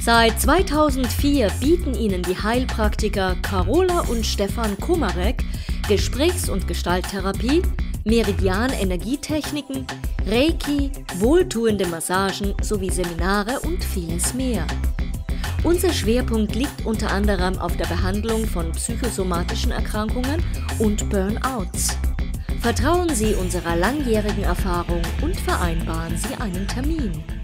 Seit 2004 bieten Ihnen die Heilpraktiker Carola und Stefan Komarek Gesprächs- und Gestalttherapie, Meridian-Energietechniken, Reiki, wohltuende Massagen sowie Seminare und vieles mehr. Unser Schwerpunkt liegt unter anderem auf der Behandlung von psychosomatischen Erkrankungen und Burnouts. Vertrauen Sie unserer langjährigen Erfahrung und vereinbaren Sie einen Termin.